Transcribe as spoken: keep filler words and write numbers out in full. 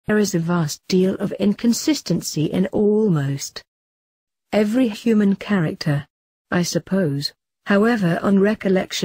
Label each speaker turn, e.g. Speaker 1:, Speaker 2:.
Speaker 1: There is a vast deal of inconsistency in almost every human character, I suppose. However, on recollection